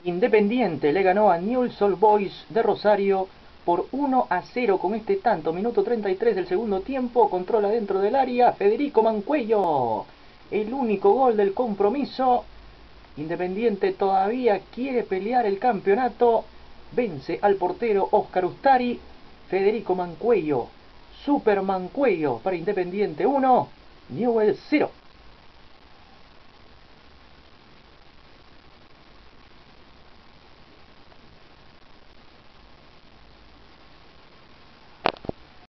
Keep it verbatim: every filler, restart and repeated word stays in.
Independiente le ganó a Newell's Old Boys de Rosario por uno a cero con este tanto. Minuto treinta y tres del segundo tiempo. Controla dentro del área Federico Mancuello. El único gol del compromiso. Independiente todavía quiere pelear el campeonato. Vence al portero Oscar Ustari. Federico Mancuello. Super Mancuello para Independiente uno. Newell's cero.